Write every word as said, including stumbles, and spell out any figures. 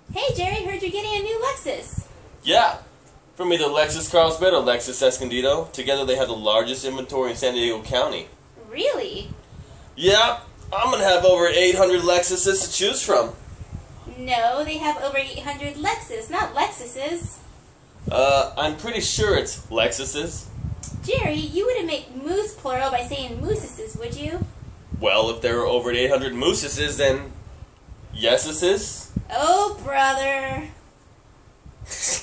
Hey Jerry, heard you're getting a new Lexus. Yeah, from either Lexus Carlsbad or Lexus Escondido. Together they have the largest inventory in San Diego County. Really? Yeah, I'm gonna have over eight hundred Lexuses to choose from. No, they have over eight hundred Lexus, not Lexuses. Uh, I'm pretty sure it's Lexuses. Jerry, you wouldn't make moose plural by saying moosesses, would you? Well, if there are over eight hundred moosesses, then yesuses. Oh, brother.